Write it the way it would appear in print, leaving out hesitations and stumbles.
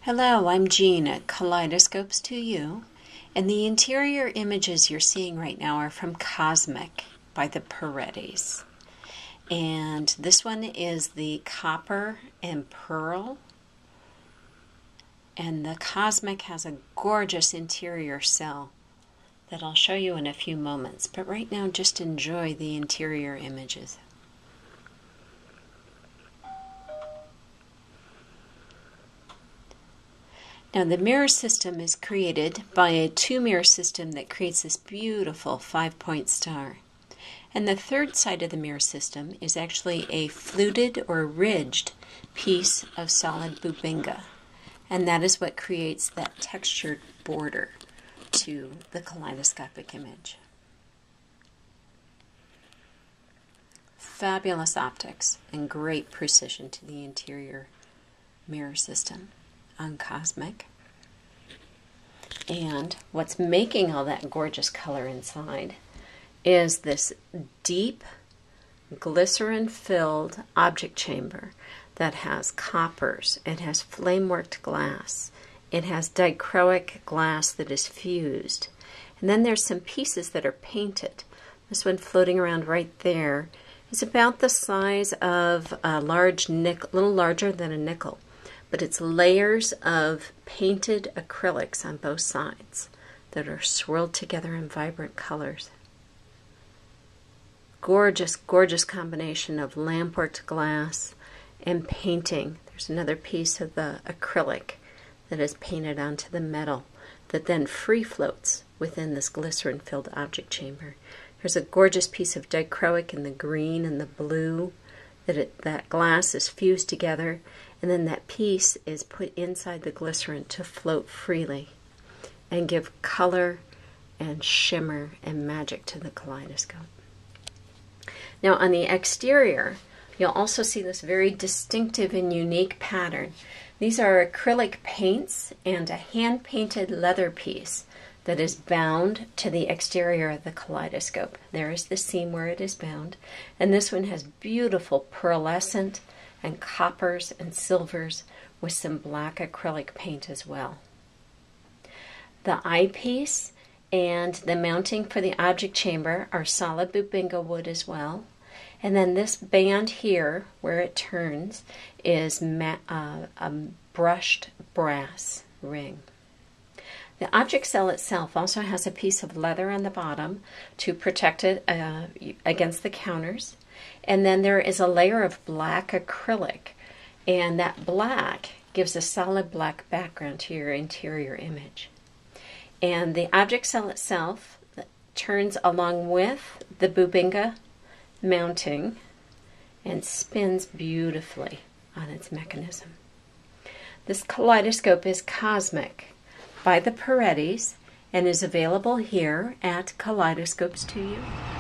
Hello, I'm Jean at Kaleidoscopes to You, and the interior images you're seeing right now are from Cosmic by the Parettis. And this one is the copper and pearl, and the Cosmic has a gorgeous interior cell that I'll show you in a few moments, but right now just enjoy the interior images. Now the mirror system is created by a two-mirror system that creates this beautiful 5-point star. And the third side of the mirror system is actually a fluted or ridged piece of solid bubinga. And that is what creates that textured border to the kaleidoscopic image. Fabulous optics and great precision to the interior mirror system on Cosmic. And what's making all that gorgeous color inside is this deep glycerin-filled object chamber that has coppers, it has flame-worked glass, it has dichroic glass that is fused, and then there's some pieces that are painted. This one floating around right there is about the size of a large nickel, a little larger than a nickel. But it's layers of painted acrylics on both sides that are swirled together in vibrant colors. Gorgeous, gorgeous combination of lamp-worked glass and painting. There's another piece of the acrylic that is painted onto the metal that then free floats within this glycerin-filled object chamber. There's a gorgeous piece of dichroic in the green and the blue that glass is fused together, and then that piece is put inside the glycerin to float freely and give color and shimmer and magic to the kaleidoscope. Now on the exterior, you'll also see this very distinctive and unique pattern. These are acrylic paints and a hand-painted leather piece that is bound to the exterior of the kaleidoscope. There is the seam where it is bound, and this one has beautiful pearlescent and coppers and silvers with some black acrylic paint as well. The eyepiece and the mounting for the object chamber are solid bubinga wood as well, and then this band here where it turns is a brushed brass ring. The object cell itself also has a piece of leather on the bottom to protect it against the counters. And then there is a layer of black acrylic. And that black gives a solid black background to your interior image. And the object cell itself turns along with the bubinga mounting and spins beautifully on its mechanism. This kaleidoscope is Cosmic by the Parettis and is available here at Kaleidoscopes to You.